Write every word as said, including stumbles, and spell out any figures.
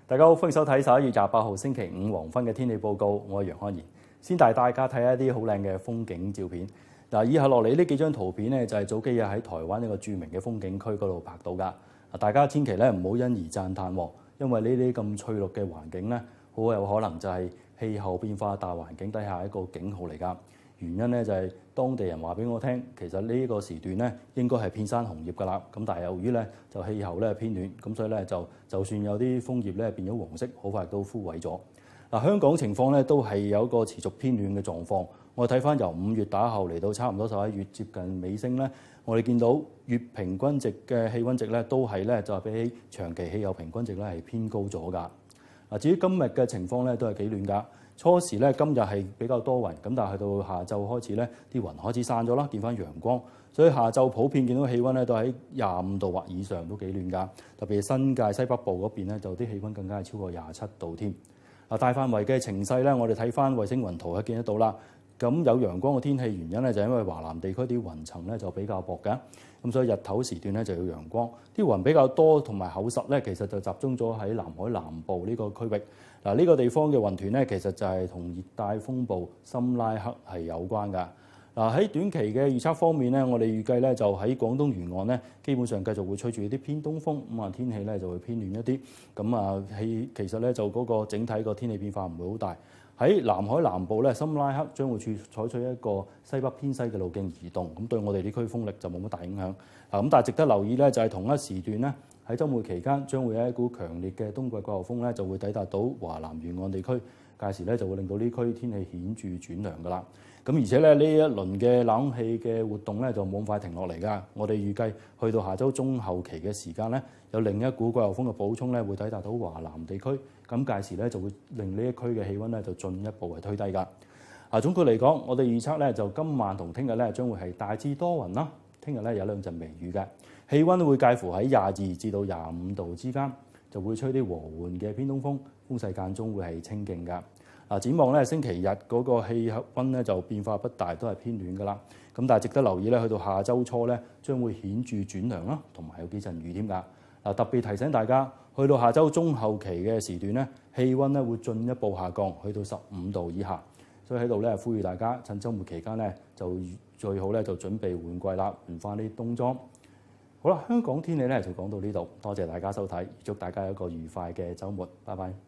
大家好，歡迎收睇十一月廿八號星期五黃昏嘅天氣報告。我係楊漢賢，先帶大家睇下一啲好靚嘅風景照片。嗱，以下落嚟呢幾張圖片咧，就係早幾日喺台灣一個著名嘅風景區嗰度拍到㗎。大家千祈咧唔好因而讚歎，因為呢啲咁翠綠嘅環境咧，好有可能就係氣候變化大環境底下一個警號嚟㗎。原因咧就係當地人話俾我聽，其實呢個時段咧應該係遍山紅葉㗎啦。咁但係由於咧就氣候咧偏暖，咁所以咧就就算有啲楓葉咧變咗黃色，好快都枯萎咗。嗱，香港情況咧都係有一個持續偏暖嘅狀況。我睇翻由五月打後嚟到差唔多十一月接近尾聲咧，我哋見到月平均值嘅氣温值咧都係咧就係比起長期氣候平均值咧係偏高咗㗎。嗱，至於今日嘅情況咧都係幾暖㗎。初時咧今日係比較多雲，咁但係去到下晝開始咧，啲雲開始散咗啦，見翻陽光，所以下晝普遍見到氣温咧都喺廿五度或以上，都幾暖㗎。特別係新界西北部嗰邊咧，就啲氣温更加係超過廿七度添。嗱，大範圍嘅情勢咧，我哋睇翻衛星雲圖係見得到啦。咁有陽光嘅天氣原因咧，就係因為華南地區啲雲層咧就比較薄嘅，咁所以日頭時段咧就要陽光。啲雲比較多同埋厚實咧，其實就集中咗喺南海南部呢個區域。嗱，呢個地方嘅雲團咧，其實就係同熱帶風暴森拉克係有關㗎。嗱，喺短期嘅預測方面咧，我哋預計咧就喺廣東沿岸咧，基本上繼續會吹住啲偏東風，咁啊天氣咧就會偏暖一啲。咁啊氣其實咧就嗰個整體個天氣變化唔會好大。喺南海南部咧，森拉克將會採採取一個西北偏西嘅路徑移動，咁對我哋呢區風力就冇乜大影響。啊，咁但係值得留意咧，就係同一時段咧，喺週末期間將會有一股強烈嘅冬季季候風咧，就會抵達到華南沿岸地區，屆時咧就會令到呢區天氣顯著轉涼㗎啦。咁而且咧呢一輪嘅冷氣嘅活動咧就冇咁快停落嚟㗎。我哋預計去到下週中後期嘅時間咧，有另一股季候風嘅補充咧會抵達到華南地區，咁屆時咧就會令呢一區嘅氣温咧就進一步係推低㗎。啊，總括嚟講，我哋預測咧就今晚同聽日咧將會係大致多雲啦，聽日咧有兩陣微雨嘅，氣温會介乎喺廿二至到廿五度之間，就會吹啲和緩嘅偏東風，風勢間中會係清勁㗎。嗱，展望咧星期日嗰個氣温咧就變化不大，都係偏暖㗎啦。咁但係值得留意咧，去到下週初咧將會顯著轉涼啦，同埋有幾陣雨添㗎。嗱，特別提醒大家，去到下週中後期嘅時段咧，氣温咧會進一步下降，去到十五度以下。所以喺度咧呼籲大家趁週末期間咧就最好咧就準備換季啦，換翻啲冬裝。好啦，香港天氣咧就講到呢度，多謝大家收睇，祝大家有一個愉快嘅週末，拜拜。